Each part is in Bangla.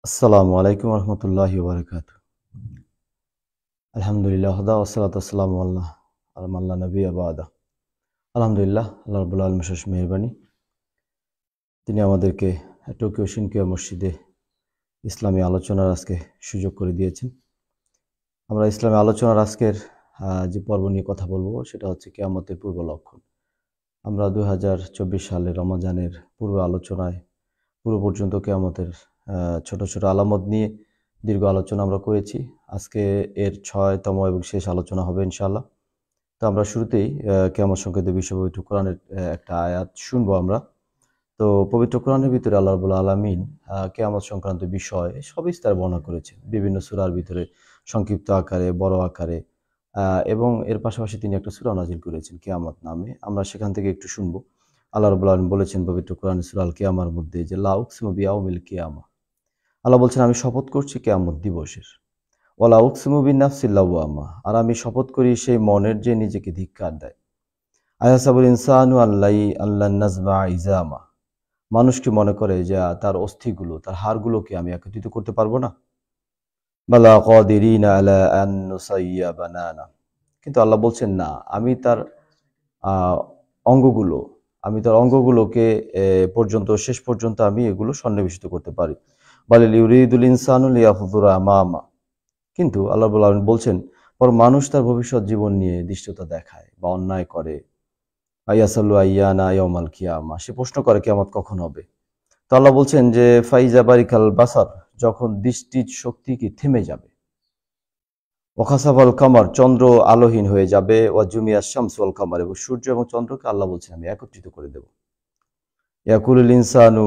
আসসালামু আলাইকুম রহমতুল্লাহি বারাকাতু। আলহামদুলিল্লাহ ওয়াসসালাতু ওয়াসসালামু আল্লাহ নবী আবাদা। আলহামদুলিল্লাহ, আল্লাহ রাব্বুল আলামিনের অশেষ মেহেরবানি। তিনি আমাদেরকে টোকিও শিনকিয়া মসজিদে ইসলামী আলোচনার আজকে সুযোগ করে দিয়েছেন। আমরা ইসলামী আলোচনার আজকের যে পর্ব নিয়ে কথা বলবো সেটা হচ্ছে কিয়ামতের পূর্ব লক্ষণ। আমরা ২০২৪ সালের রমজানের পূর্ব আলোচনায় পুরো পর্যন্ত কিয়ামতের ছোট ছোট আলামত নিয়ে দীর্ঘ আলোচনা আমরা করেছি। আজকে এর ৬তম এবং শেষ আলোচনা হবে ইনশাআল্লাহ। তো আমরা শুরুতেই কিয়ামত সংক্রান্ত বিষয় পবিত্র কোরআনের একটা আয়াত শুনবো আমরা। তো পবিত্র কোরআনের ভিতরে আল্লাহ রাব্বুল আলামিন কিয়ামত সংক্রান্ত বিষয় সবিস্তার বর্ণনা করেছেন। বিভিন্ন সূরার ভিতরে সংক্ষিপ্ত আকারে, বড় আকারে এবং এর পাশাপাশি তিনি একটা সূরা নাজিল করেছেন কিয়ামত নামে। আমরা সেখান থেকে একটু শুনবো। আল্লাহ রাব্বুল আলামিন বলেছেন পবিত্র কোরআনের সূরা আল কিয়ামার মধ্যে যে লা উকসিমু বিয়াউমিল কিয়ামা। আল্লাহ বলছেন আমি শপথ করছি কিয়ামত দিবসের। ওয়ালা উকসিমু বিন-নাফসিল লাওয়ামা, আর আমি শপথ করি সেই মনের যে নিজেকে ধিক্কার দেয়। আয়াসাবুল ইনসানু আল্লান নাজমা ইজামা, মানুষ কি মনে করে যে তার অস্থিগুলো, তার হাড়গুলোকে আমি একত্রিত করতে পারবো না? বালা কাদিরিনা আলা আন নুসাইয়্যা বানানা, কিন্তু আল্লাহ বলছেন না, আমি তার আহ, অঙ্গগুলো আমি তার অঙ্গগুলোকে পর্যন্ত শেষ পর্যন্ত আমি এগুলো সন্নিবেশিত করতে পারি। বালিল ইউরিদুল ইনসানু লিয়াখযুরা আমামা, কিন্তু আল্লাহ রাব্বুল আলামিন বলছেন পর মানুষ তার ভবিষ্যৎ জীবন নিয়ে দৃষ্টতা দেখায় বা অন্যায় করে। আইয়াসাল্লু আইয়ানা ইয়াউমাল কিয়ামা, সে প্রশ্ন করে কিয়ামত কখন হবে। তো আল্লাহ বলছেন যে ফাইজা বারিকাল বাসার, যখন দৃষ্টির শক্তি কি থেমে যাবে। ওয়াখাসাফাল কামার, চন্দ্র আলোহীন হয়ে যাবে। ওয়া জুমিয়াশ শামসু ওয়াল কামার, এবং সূর্য এবং চন্দ্রকে আল্লাহ বলছেন আমি একত্রিত করে দেব। ইয়াকুলুল ইনসানু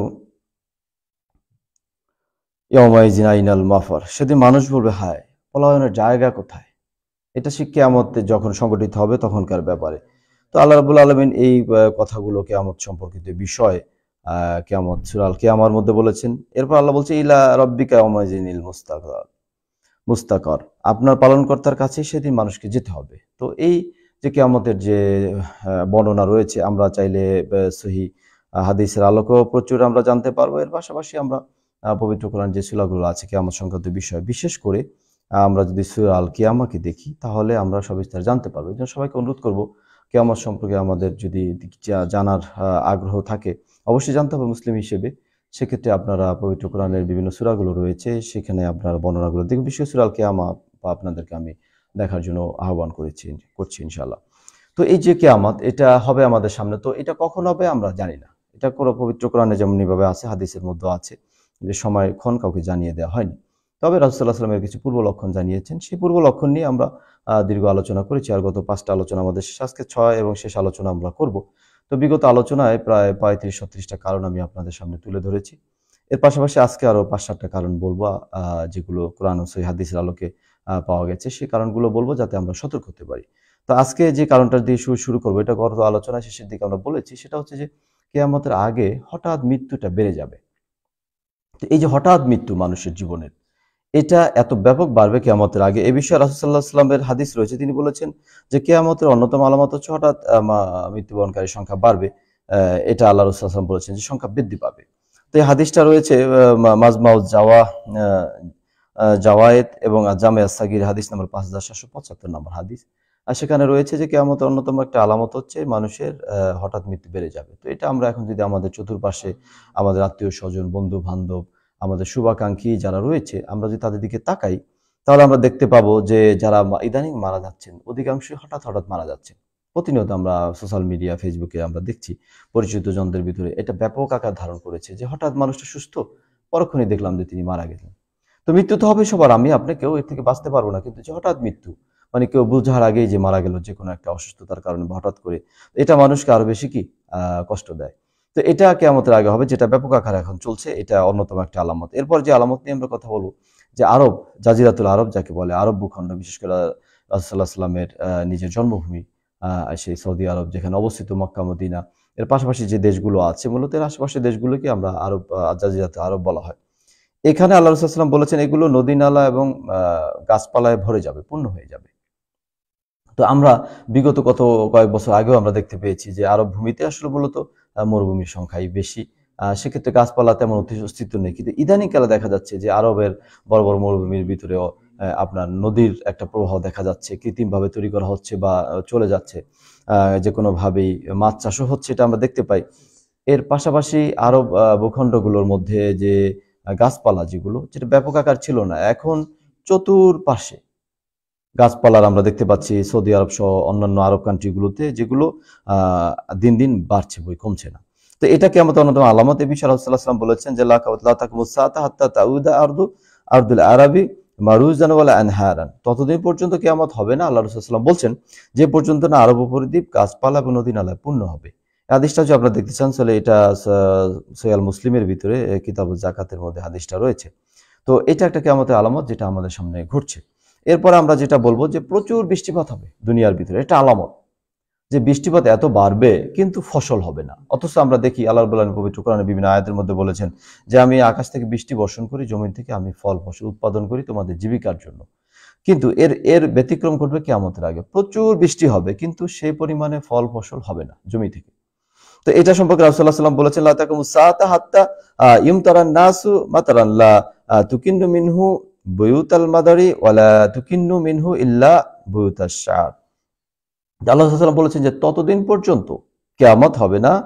ইয়াউমাইযিন আইনাল মাফার, সেদিন মানুষ বলবে হায়, পলায়নের জায়গা কোথায়। এটা সে কিয়ামতে যখন সংগঠিত হবে তখনকার ব্যাপারে। তো আল্লাহ রাব্বুল আলামিন এই কথাগুলো কিয়ামত সম্পর্কিত বিষয় কিয়ামত সূরা আল কিয়ামার মধ্যে বলেছেন। এরপর আল্লাহ বলছে ইলা রাব্বিকা ইয়াউমাইযিনিল মুস্তাকার, আপনার পালনকর্তার কাছে সেদিন মানুষকে যেতে হবে। তো এই যে কিয়ামতের যে বর্ণনা রয়েছে, আমরা চাইলে সহিহ হাদিসের আলোকেও প্রচুর আমরা জানতে পারবো। এর পাশাপাশি আমরা পবিত্র কোরআন যে সূরাগুলো আছে কিয়ামত সংক্রান্ত বিষয়, বিশেষ করে আমরা যদি সূরা আল কিয়ামাকে দেখি তাহলে আমরা সবিস্তার জানতে পারবো। এই জন্য সবাইকে অনুরোধ করব, কিয়ামত সম্পর্কে আমাদের যদি জানার আগ্রহ থাকে, অবশ্যই জানতে হবে মুসলিম হিসেবে। সেক্ষেত্রে আপনারা পবিত্র কোরআনের বিভিন্ন সূরাগুলো রয়েছে, সেখানে আপনার বর্ণনাগুলো দেখবেন। বিশেষ সূরা আল কিয়ামা আপনাদেরকে আমি দেখার জন্য আহ্বান করছি ইনশাআল্লাহ। তো এই যে কিয়ামত, এটা হবে আমাদের সামনে, তো এটা কখন হবে আমরা জানি না। এটা কোনো পবিত্র কোরআনে যেমনিভাবে আছে, হাদিসের মধ্যে আছে যে সময়ক্ষণ কাউকে জানিয়ে দেওয়া হয়নি। তবে রাসূলুল্লাহ সাল্লাল্লাহু আলাইহি ওয়াসাল্লামের কিছু পূর্ব লক্ষণ জানিয়েছেন। সেই পূর্ব লক্ষণ নিয়ে আমরা দীর্ঘ আলোচনা করেছি, আর গত 5টা আলোচনা আমাদের শেষ, আজকে 6 এবং শেষ আলোচনা আমরা করব। তো বিগত আলোচনায় প্রায় 35-36টা কারণ আমি আপনাদের সামনে তুলে ধরেছি। এর পাশাপাশি আজকে আরো 5-7টা কারণ বলবো, যেগুলো কোরআন ও সহিহ হাদিসের আলোকে পাওয়া গেছে। সেই কারণগুলো বলবো যাতে আমরা সতর্ক হতে পারি। তো আজকে যে কারণটা দিয়ে শুরু করবো, এটা গত আলোচনা শেষের দিকে আমরা বলেছি, সেটা হচ্ছে যে কিয়ামতের আগে হঠাৎ মৃত্যুটা বেড়ে যাবে। তো এই যে হঠাৎ মৃত্যু মানুষের জীবনের, এটা এত ব্যাপক বাড়বে কিয়ামতের আগে। এ বিষয়ে রাসূল সাল্লাল্লাহু আলাইহি ওয়াসাল্লামের হাদিস রয়েছে, তিনি বলেছেন যে কিয়ামতের অন্যতম আলামত হচ্ছে হঠাৎ মৃত্যুবরণকারীর সংখ্যা বাড়বে। এটা আল্লাহ রাসূল সাল্লাল্লাহু আলাইহি ওয়াসাল্লাম বলেছেন যে সংখ্যা বৃদ্ধি পাবে। তো এই হাদিসটা রয়েছে মাজমাউজ জাওয়ায়েদ এবং জামে আস-সাগীর হাদিস নম্বর 5775 নম্বর হাদিস। আর সেখানে রয়েছে যে কিয়ামতের অন্যতম একটা আলামত হচ্ছে মানুষের হঠাৎ মৃত্যু বেড়ে যাবে। তো এটা আমরা এখন যদি আমাদের চতুর্পাশে আমাদের আত্মীয়-স্বজন, বন্ধু-বান্ধব, আমাদের শুভাকাঙ্ক্ষী যারা রয়েছে, আমরা যদি তাদের দিকে তাকাই, তাহলে আমরা দেখতে পাবো যে যারা ইদানিং মারা যাচ্ছেন, অধিকাংশই হঠাৎ হঠাৎ মারা যাচ্ছেন। প্রতিনিয়ত আমরা সোশ্যাল মিডিয়া, ফেসবুকে আমরা দেখছি পরিচিত জনদের ভিতরে এটা ব্যাপক আকার ধারণ করেছে যে হঠাৎ মানুষটা সুস্থ, পরক্ষণেই দেখলাম যে তিনি মারা গেলেন। তো মৃত্যু তো হবে সবার, আমি আপনি কেউ এর থেকে বাঁচতে পারবো না, কিন্তু যে হঠাৎ মৃত্যু, মানে কেউ বুঝার আগেই যে মারা গেল যে কোনো একটা অসুস্থতার কারণে বা হঠাৎ করে, এটা মানুষকে আরো বেশি কি কষ্ট দেয়। তো এটা কিয়ামতের আগে হবে, যেটা ব্যাপক আকারে এখন চলছে, এটা অন্যতম একটা আলামত। এরপর যে আলামত নিয়ে আমরা কথা বলবো, যে আরব, জাজিরাতুল আরব যাকে বলে, আরব ভূখণ্ড, বিশেষ করে রাসূলুল্লাহ সাল্লাল্লাহু আলাইহি ওয়াসাল্লামের নিজের জন্মভূমি সেই সৌদি আরব, যেখানে অবস্থিত মক্কা মদিনা, এর পাশাপাশি যে দেশগুলো আছে, মূলত এর আশেপাশের দেশগুলোকে আমরা আরব, জাজিরাতুল আরব বলা হয়। এখানে আল্লাহ রাসূল সাল্লাল্লাহু আলাইহি ওয়াসাল্লাম বলেছেন এগুলো নদী নালা এবং গাছপালায় ভরে যাবে, পূর্ণ হয়ে যাবে। তো আমরা বিগত কয়েক বছর আগেও আমরা দেখতে পেয়েছি যে আরব ভূমিতে আসলে মূলত মরুভূমির সংখ্যাই বেশি। সেক্ষেত্রে গাছপালা তেমন অস্তিত্ব নেই। কিন্তু ইদানিংকালে দেখা যাচ্ছে যে আরবের বড় বড় মরুভূমির ভিতরেও আপনার নদীর একটা প্রবাহ দেখা যাচ্ছে, কৃত্রিমভাবে তৈরি করা হচ্ছে বা চলে যাচ্ছে, যে কোনোভাবেই মাছ চাষও হচ্ছে, এটা আমরা দেখতে পাই। এর পাশাপাশি আরব ভূখণ্ডগুলোর মধ্যে যে গাছপালা যেটা ব্যাপক আকার ছিল না, এখন চতুর্পাশে গাছপালার আমরা দেখতে পাচ্ছি সৌদি আরব সহ অন্যান্য আরব কান্ট্রিগুলোতে, যেগুলো দিন দিন বাড়ছে, কমছে না। তো এটা কিয়ামতের অন্যতম আলামত। এই বিষয়ে রাসূলুল্লাহ সাল্লাল্লাহু আলাইহি ওয়াসাল্লাম বলেছেন যে লা তাকুমুস সাআতা হাত্তা তাউদা আরদুল আরাবি মারুজান ওয়ালা আনহারান। ততদিন পর্যন্ত কিয়ামত হবে না, আল্লাহ রাসূল সাল্লাল্লাহু আলাইহি ওয়াসাল্লাম বলছেন, যে পর্যন্ত না আরব উপদ্বীপ গাছপালা এবং নদী নালায় পূর্ণ হবে। হাদিসটা যদি আপনারা দেখতে চান তাহলে এটা সহিহ মুসলিমের ভিতরে কিতাবুজ যাকাতের মধ্যে হাদিসটা রয়েছে। তো এটা একটা কিয়ামতের আলামত যেটা আমাদের সামনে ঘটছে। এরপরে আমরা যেটা বলবো যে প্রচুর বৃষ্টিপাত হবে দুনিয়ার ভিতরে, এটা আলামত যে বৃষ্টিপাত এত বাড়বে কিন্তু ফসল হবে না। অথচ আমরা দেখি আল্লাহ রাব্বুল আলামিন পবিত্র কোরআনে বিভিন্ন আয়াতের মধ্যে বলেছেন যে আমি আকাশ থেকে বৃষ্টি বর্ষণ করি, জমিন থেকে আমি ফল ফসল উৎপাদন করি তোমাদের জীবিকার জন্য। কিন্তু এর ব্যতিক্রম ঘটবে কিয়ামতের আগে। প্রচুর বৃষ্টি হবে কিন্তু সেই পরিমাণে ফল ফসল হবে না জমি থেকে। তো এটা সম্পর্কে রাসূলুল্লাহ সাল্লাল্লাহু আলাইহি ওয়াসাল্লাম বলেছেন লা তাকুমুস সাআতা হাত্তা ইউমতারান নাসু মাতারান লা তুকিন্নু মিনহু বুয়ুতাল মাদারি ওয়ালা তুকিন্নু মিনহু ইল্লা বুয়ুতাশ শার। আল্লাহ সাল্লাল্লাহু আলাইহি ওয়াসাল্লাম বলেছেন যে ততদিন পর্যন্ত কিয়ামত হবে না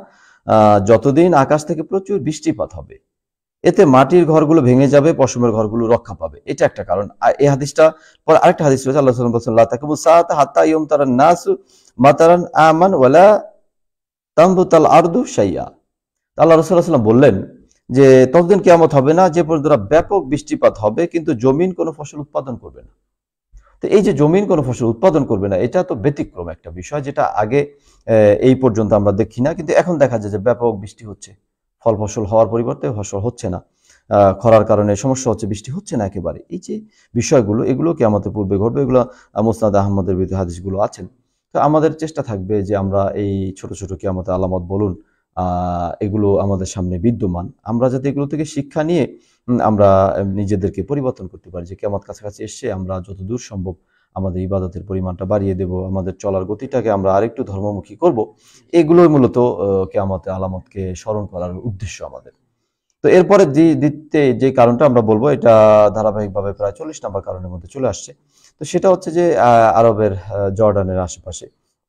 যতদিন আকাশ থেকে প্রচুর বৃষ্টিপাত হবে। এতে মাটির ঘরগুলো ভেঙে যাবে, পশমের ঘরগুলো রক্ষা পাবে। এটা একটা কারণ। এই হাদিসটা পরে আরেকটা হাদিস রয়েছে, আল্লাহ সাল্লাল্লাহু আলাইহি ওয়াসাল্লাম বলেছেন লা তাকুমুস সাআতা হাত্তা ইউমতারান নাসু মাতারান আমান ওয়ালা তামবুতাল আরদু শাইয়া। আল্লাহ রাসূল সাল্লাল্লাহু আলাইহি ওয়াসাল্লাম বললেন যে ততদিন কিয়ামত হবে না যে পর্যন্ত ব্যাপক বৃষ্টিপাত হবে কিন্তু জমিন কোনো ফসল উৎপাদন করবে না। তো এই যে জমিন কোনো ফসল উৎপাদন করবে না, এটা তো ব্যতিক্রম একটা বিষয়, যেটা আগে এই পর্যন্ত আমরা দেখি না। কিন্তু এখন দেখা যায় যে ব্যাপক বৃষ্টি হচ্ছে, ফল ফসল হওয়ার পরিবর্তে ফসল হচ্ছে না, খরার কারণে সমস্যা হচ্ছে, বৃষ্টি হচ্ছে না একেবারে। এই যে বিষয়গুলো, এগুলো কিয়ামতের পূর্বে ঘটবে। এগুলো মুসনাদ আহমদের ভিতরে হাদিসগুলো আছেন। তো আমাদের চেষ্টা থাকবে যে আমরা এই ছোট ছোট কিয়ামতের আলামত বলুন, এগুলো আমাদের সামনে বিদ্যমান, আমরা যাতে এগুলো থেকে শিক্ষা নিয়ে আমরা নিজেদেরকে পরিবর্তন করতে পারি, যে কিয়ামত কাছাকাছি এসছে, আমরা যত দূর সম্ভব আমাদের ইবাদতের পরিমাণটা বাড়িয়ে দেব, আমাদের চলার গতিটাকে আমরা আরেকটু ধর্মমুখী করব। এগুলোই মূলত কিয়ামতের আলামতকে স্মরণ করার উদ্দেশ্য আমাদের। তো এরপরে যে কারণটা আমরা বলবো, এটা ধারাবাহিকভাবে প্রায় 40 নম্বর কারণের মধ্যে চলে আসছে। তো সেটা হচ্ছে যে আরবের জর্ডানের আশেপাশে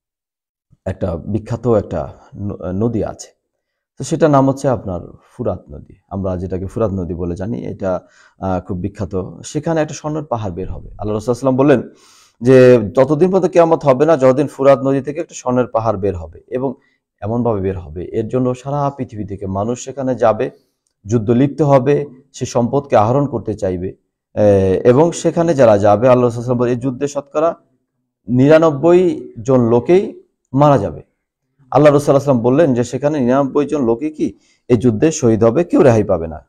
একটা বিখ্যাত একটা নদী আছে। তো সেটার নাম হচ্ছে আপনার ফুরাত নদী, আমরা যেটাকে ফুরাত নদী বলে জানি। এটা খুব বিখ্যাত। সেখানে একটা স্বর্ণের পাহাড় বের হবে। আল্লাহ রাসূল সাল্লাল্লাহু আলাইহি ওয়াসাল্লাম বললেন যে ততদিন পর্যন্ত কিয়ামত হবে না যতদিন ফুরাত নদী থেকে একটা স্বর্ণের পাহাড় বের হবে, এবং এমনভাবে বের হবে এর জন্য সারা পৃথিবী থেকে মানুষ সেখানে যাবে, যুদ্ধ লিপ্ত হবে, সে সম্পদকে আহরণ করতে চাইবে, এবং সেখানে যারা যাবে আল্লাহ রাসূল সাল্লাল্লাহু আলাইহি ওয়াসাল্লাম বলেন এই যুদ্ধে শতকরা 99 জন লোকেই মারা যাবে। আল্লাহ রাসূল সাল্লাল্লাহু আলাইহি ওয়াসাল্লাম বললেন যে সেখানে 99 জন লোকই কি এই যুদ্ধে শহীদ হবে, কেউ রেহাই পাবে না।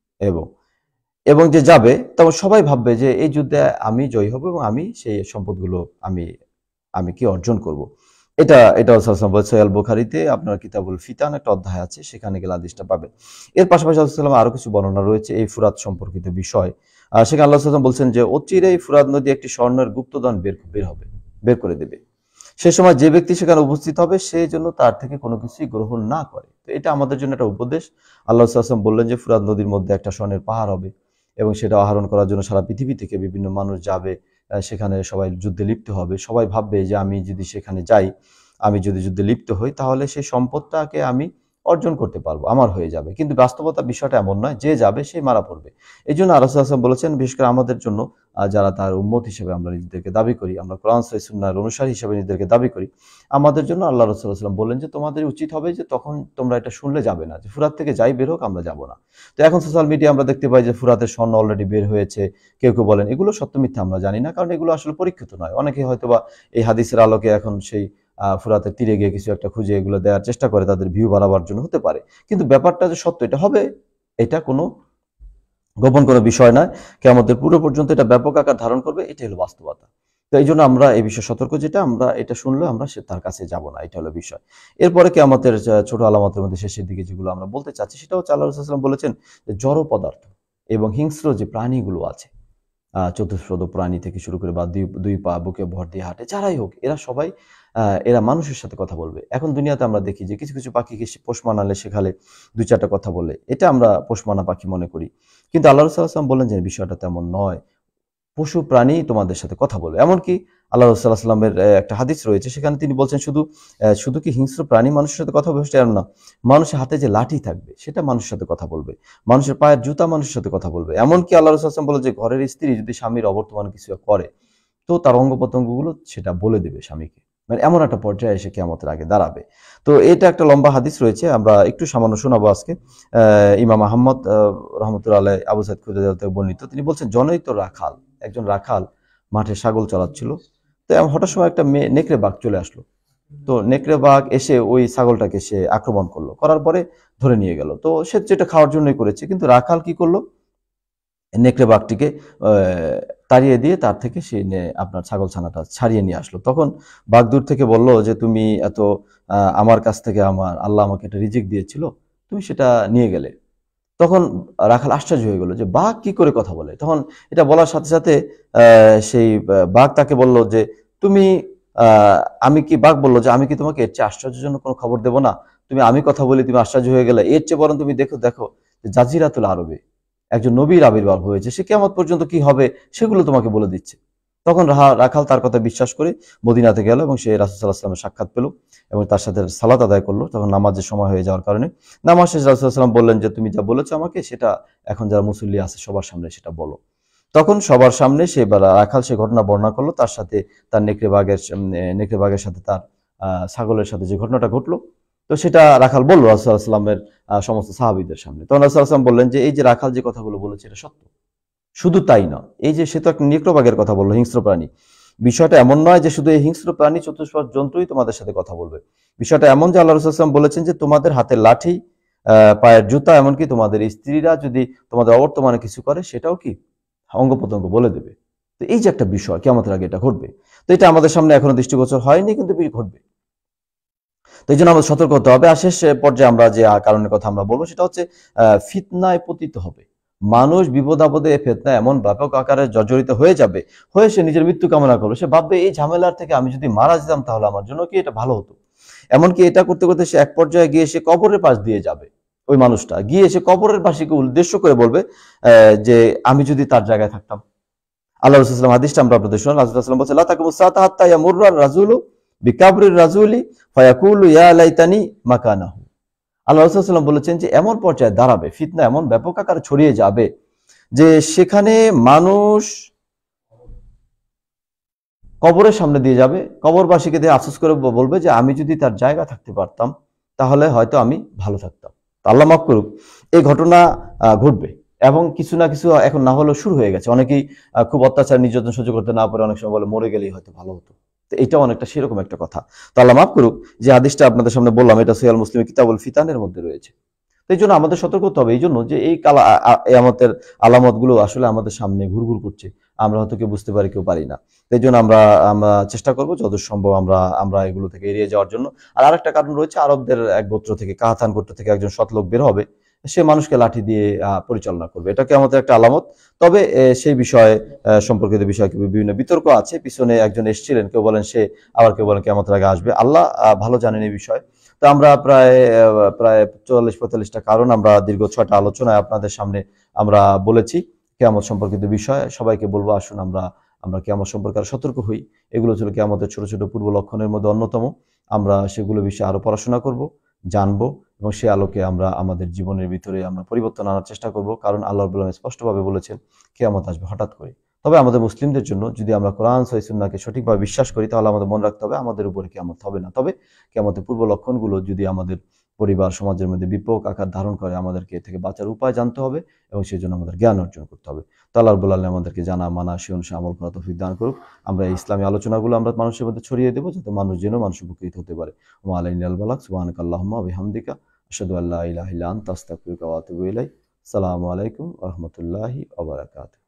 এবং যে যাবে তখন সবাই ভাববে যে এই যুদ্ধে আমি জয়ী হব এবং আমি সেই সম্পদগুলো আমি আমি কি অর্জন করব। এটা সহিহ বুখারীতে আপনার কিতাবুল ফিতান একটা অধ্যায় আছে, সেখানে গেলে হাদিসটা পাবেন। এর পাশাপাশি রাসূল সাল্লাল্লাহু আলাইহি ওয়াসাল্লাম আরো কিছু বর্ণনা রয়েছে এই ফুরাত সম্পর্কিত বিষয়। সেখানে আল্লাহ সাল্লাল্লাহু আলাইহি ওয়াসাল্লাম বলছেন যে অচিরেই ফুরাত নদী একটি স্বর্ণের গুপ্তধন বের করে দেবে। সে সময় যে ব্যক্তি সেখানে উপস্থিত হবে সে জন্য তার থেকে কোনো কিছুই গ্রহণ না করে। তো এটা আমাদের জন্য একটা উপদেশ। আল্লাহ সাল্লাল্লাহু আলাইহি ওয়াসাল্লাম বললেন যে ফুরাত নদীর মধ্যে একটা স্বর্ণের পাহাড় হবে, এবং সেটা আহরণ করার জন্য সারা পৃথিবী থেকে বিভিন্ন মানুষ যাবে, সেখানে সবাই যুদ্ধে লিপ্ত হবে। সবাই ভাববে যে আমি যদি সেখানে যাই, আমি যদি যুদ্ধে লিপ্ত হই, তাহলে সেই সম্পদটাকে আমি অর্জন করতে পারবো, আমার হয়ে যাবে। কিন্তু বাস্তবতা বিষয়টা এমন নয়, যে যাবে সে মারা পড়বে। এই জন্য রাসূল সাল্লাল্লাহু আলাইহি ওয়াসাল্লাম বলেছেন, বিশেষ করে আমাদের জন্য যারা তার উম্মত হিসেবে আমরা নিজেদেরকে দাবি করি, আমরা কোরআন সুন্নাহর অনুসারী হিসেবে নিজেদেরকে দাবি করি, আমাদের জন্য আল্লাহ রাসূল সাল্লাল্লাহু আলাইহি ওয়াসাল্লাম বললেন যে তোমাদের উচিত হবে যে তখন তোমরা এটা শুনলে যাবে না, যে ফুরাত থেকে যাই বের হোক আমরা যাব না। তো এখন সোশ্যাল মিডিয়া আমরা দেখতে পাই যে ফুরাতের স্বর্ণ অলরেডি বের হয়েছে। কেউ কেউ বলেন এগুলো সত্য মিথ্যা আমরা জানি না, কারণ এগুলো আসলে পরীক্ষিত নয়। অনেকে হয়তোবা এই হাদিসের আলোকে এখন সেই ফুরাতের তীরে গিয়ে কিছু একটা খুঁজে এগুলো দেওয়ার চেষ্টা করে, তাদের ভিউ বাড়াবার জন্য হতে পারে। কিন্তু ব্যাপারটা যে সত্য এটা হবে, এটা কোনো গোপন কোনো বিষয় নয়। কিয়ামতের পুরো পর্যন্ত এটা ব্যাপক আকার ধারণ করবে, এটাই হলো বাস্তবতা। তো এই জন্য আমরা এই বিষয়ে সতর্ক, যেটা আমরা এটা শুনলে আমরা তার কাছে যাব না, এটা হলো বিষয়। এরপরে কিয়ামতের ছোট আলামতের মধ্যে শেষের দিকে যেগুলো আমরা বলতে চাচ্ছি, সেটা হচ্ছে আল্লাহ রাসূল সাল্লাল্লাহু আলাইহি ওয়াসাল্লাম বলেছেন জড় পদার্থ এবং হিংস্র যে প্রাণীগুলো আছে, চতুষ্পদ প্রাণী থেকে শুরু করে বা দুই পা বুকে ভর দিয়ে হাঁটে, যারাই হোক এরা সবাই এরা মানুষের সাথে কথা বলবে। এখন দুনিয়াতে আমরা দেখি যে কিছু কিছু পাখিকে পোষ মানালে শেখালে দুই চারটা কথা বলে, এটা আমরা পোষ মানা পাখি মনে করি। কিন্তু আল্লাহ রাসূল সাল্লাল্লাহু আলাইহি ওয়াসাল্লাম বললেন যে বিষয়টা তেমন নয়, পশু প্রাণী তোমাদের সাথে কথা বলবে। এমনকি আল্লাহ রাসূল সাল্লাল্লাহু আলাইহি ওয়াসাল্লামের একটা হাদিস রয়েছে, সেখানে তিনি বলছেন শুধু কি হিংস্র প্রাণী মানুষের সাথে কথা বলবে এমন না, মানুষের হাতে যে লাঠি থাকবে সেটা মানুষের সাথে কথা বলবে, মানুষের পায়ের জুতা মানুষের সাথে কথা বলবে। এমনকি আল্লাহ রাসূল সাল্লাল্লাহু আলাইহি ওয়াসাল্লাম বলে যে ঘরের স্ত্রী যদি স্বামীর অবর্তমানে কিছু করে তো তার অঙ্গ প্রত্যঙ্গগুলো সেটা বলে দেবে স্বামীকে। মানে এমন একটা পর্যায়ে এসে কিয়ামতের আগে দাঁড়াবে। তো এটা একটা লম্বা হাদিস রয়েছে, আমরা একটু সামান্য শোনাবো আজকে। ইমাম আহমদ রহমতুল্লাহ আলাইহি আবু সাঈদ খুদরি থেকে বর্ণিত, তিনি বলছেন জনৈক রাখাল, একজন রাখাল মাঠে ছাগল চড়াচ্ছিল। তো হঠাৎ সময় একটা নেকড়ে বাঘ চলে আসলো। তো নেকড়ে বাঘ এসে ওই ছাগলটাকে সে আক্রমণ করলো, করার পরে ধরে নিয়ে গেল। তো সে যেটা খাওয়ার জন্যই করেছে, কিন্তু রাখাল কি করলো, নেকড়ে বাঘটিকে তাড়িয়ে দিয়ে তার থেকে সে আপনার ছাগল ছানাটা ছাড়িয়ে নিয়ে আসলো। তখন বাঘ দূর থেকে বলল যে তুমি এত আমার কাছ থেকে আল্লাহ আমাকে একটা রিজিক দিয়েছিল, তুমি সেটা নিয়ে গেলে। তখন রাখাল আশ্চর্য হয়ে গেল যে বাঘ কি করে কথা বলে। তখন এটা বলার সাথে সাথে সেই বাঘ তাকে বলল যে তুমি আমি কি, বাঘ বলল যে আমি কি তোমাকে এর চেয়ে আশ্চর্যজনক কোনো খবর দেবো না, আমি কথা বলি তুমি আশ্চর্য হয়ে গেলে, এর চেয়ে বরং তুমি দেখো দেখো জাজিরাতুল আরবে একজন নবীর আবির্ভাব হয়েছে, সে কিয়ামত পর্যন্ত কি হবে সেগুলো তোমাকে বলে দিচ্ছে। তখন রাখাল তার কথা বিশ্বাস করে মদিনাতে গেল এবং সে রাসূল সাল্লাল্লাহু আলাইহি ওয়াসাল্লামের সাক্ষাৎ পেল এবং তার সাথে সালাত আদায় করলো। তখন নামাজের সময় হয়ে যাওয়ার কারণে নামাজ শেষে রাসূল সাল্লাল্লাহু আলাইহি ওয়াসাল্লাম বললেন যে তুমি যা বলেছো আমাকে সেটা এখন যারা মুসল্লি আছে সবার সামনে সেটা বলো। তখন সবার সামনে সে রাখাল সে ঘটনা বর্ণনা করলো, তার সাথে তার নেকড়ে বাঘের সাথে তার ছাগলের সাথে যে ঘটনাটা ঘটলো, তো সেটা রাখাল বললো রাসূল সাল্লাল্লাহু আলাইহি ওয়াসাল্লামের সমস্ত সাহাবীদের সামনে। তখন রাসূল সাল্লাল্লাহু আলাইহি ওয়াসাল্লাম বললেন যে এই যে রাখাল যে কথাগুলো বলেছে এটা সত্য। শুধু তাই না, এই যে সে তো একটা নেকড়ে বাঘের কথা বললো, হিংস্র প্রাণী, বিষয়টা এমন নয় যে শুধু এই হিংস্র প্রাণী চতুষ্পদ জন্তুই তোমাদের সাথে কথা বলবে। বিষয়টা এমন যে আল্লাহ রাসূল সাল্লাল্লাহু আলাইহি ওয়াসাল্লাম বলেছেন যে তোমাদের হাতের লাঠি, পায়ের জুতা, এমনকি তোমাদের স্ত্রীরা যদি তোমাদের অবর্তমানে কিছু করে সেটাও কি অঙ্গ প্রত্যঙ্গ বলে দেবে। তো এই যে একটা বিষয় কিয়ামতের আগে এটা ঘটবে, তো এটা আমাদের সামনে এখনো দৃষ্টিগোচর হয়নি, কিন্তু ঘটবে। তো এই জন্য আমাদের সতর্ক হতে হবে। আর শেষ পর্যায়ে আমরা যে কারণের কথা আমরা বলবো সেটা হচ্ছে ফিতনায় পতিত হবে মানুষ, বিপদ আপদে ফিতনায় এমন ব্যাপক আকারে জর্জরিত হয়ে যাবে, হয়ে সে নিজের মৃত্যু কামনা করবে। সে ভাববে এই ঝামেলার থেকে আমি যদি মারা যেতাম তাহলে আমার জন্য কি এটা ভালো হতো। এমনকি এটা করতে করতে সে এক পর্যায়ে গিয়ে সে কবরের পাশ দিয়ে যাবে। ওই মানুষটা গিয়ে সে কবরের পাশে উদ্দেশ্য করে বলবে যে আমি যদি তার জায়গায় থাকতাম। আল্লাহ রাসূল সাল্লাল্লাহু আলাইহি ওয়াসাল্লাম হাদিসটা আমরা আপনাদের শুনলাম। রাসূল সাল্লাল্লাহু আলাইহি ওয়াসাল্লাম বলেছেন লা তাকুমু সাআতা হাত্তা ইয়ামুররা আর-রাজুলু বিকাবরির রাজুলি ফায়াকুলু ইয়া লাইতানি মাকানাহু। আল্লাহ রাসূল সাল্লাল্লাহু আলাইহি ওয়াসাল্লাম বলেছেন যে এমন পর্যায়ে দাঁড়াবে, ফিতনা এমন ব্যাপক আকারে ছড়িয়ে যাবে যে সেখানে মানুষ কবরের সামনে দিয়ে যাবে, কবরবাসীকে দিয়ে আফসোস করে বলবে যে আমি যদি তার জায়গা থাকতে পারতাম তাহলে হয়তো আমি ভালো থাকতাম। আল্লাহ মাফ করুক, এই ঘটনা ঘটবে এবং কিছু না কিছু এখন না হলেও শুরু হয়ে গেছে। অনেকেই খুব অত্যাচার নির্যাতন সহ্য করতে না পারে অনেক সময় বলে মরে গেলেই হয়তো ভালো হতো। তো এটাও অনেকটা সেরকম একটা কথা। তো আল্লাহ মাফ করুক, যে হাদিসটা আপনাদের সামনে বললাম এটা সহিহ মুসলিম কিতাবুল ফিতানের মধ্যে রয়েছে। তো এই জন্য আমাদের সতর্ক হতে হবে, এই জন্য যে এই আমাদের আলামত গুলো আসলে আমাদের সামনে ঘুরঘুর করছে, আমরা হয়তো কেউ বুঝতে পারি কেউ পারি না। এই জন্য আমরা আমরা চেষ্টা করবো যত সম্ভব আমরা আমরা এগুলো থেকে এড়িয়ে যাওয়ার জন্য। আর আরেকটা কারণ রয়েছে, আরবদের এক গোত্র থেকে, কাহাতান গোত্র থেকে একজন সৎ লোক বের হবে, সে মানুষকে লাঠি দিয়ে পরিচালনা করবে, এটাকে আমাদের একটা আলামত। তবে সেই বিষয়ে সম্পর্কিত বিষয়ে বিভিন্ন বিতর্ক আছে। পিছনে একজন এসেছিলেন, কেউ বলেন সে, আবার কেউ বলেন কিয়ামতের আগে আসবে। আল্লাহ ভালো জানেন এই বিষয়ে। তো আমরা প্রায় প্রায় 44-45টা কারণ আমরা দীর্ঘ 6টা আলোচনায় আপনাদের সামনে আমরা বলেছি কিয়ামত সম্পর্কিত বিষয়। সবাইকে বলবো আসুন আমরা আমরা কিয়ামত সম্পর্কে আরো সতর্ক হই। এগুলো ছিল কিয়ামতের ছোট ছোট পূর্ব লক্ষণের মধ্যে অন্যতম। আমরা সেগুলো বিষয়ে আরো পড়াশোনা করব, জানবো এবং সে আলোকে আমরা আমাদের জীবনের ভিতরে আমরা পরিবর্তন আনার চেষ্টা করব। কারণ আল্লাহ রাব্বুল আলামিন স্পষ্টভাবে বলেছেন কিয়ামত আসবে হঠাৎ করে। তবে আমাদের মুসলিমদের জন্য যদি আমরা কোরআন সহিহ সুন্নাহকে সঠিকভাবে বিশ্বাস করি তাহলে আমাদের মনে রাখতে হবে আমাদের উপরে কিয়ামত হবে না। তবে কিয়ামতের পূর্ব লক্ষণগুলো যদি আমাদের পরিবার সমাজের মধ্যে বিপদ আকার ধারণ করে, আমাদেরকে এ থেকে বাঁচার উপায় জানতে হবে এবং সেই জন্য আমাদের জ্ঞান অর্জন করতে হবে। তো আল্লাহ রাব্বুল আলামিন আমাদেরকে জানা মানা সে অনুসারে আমল করা তৌফিক দান করুক। আমরা এই ইসলামী আলোচনাগুলো আমরা মানুষের মধ্যে ছড়িয়ে দেবো যাতে মানুষ যেন মানুষ উপকৃত হতে পারে। ওয়া আলাইনাল বালাগ সুবহানাকাল্লাহুম্মা ওয়া বিহামদিকা আশহাদু আল্লা ইলাহা ইল্লা আনতা আস্তাগফিরুকা ওয়া আতুবু ইলাইক। আসসালামু আলাইকুম ওয়া রাহমাতুল্লাহি ওয়া বারাকাতুহু।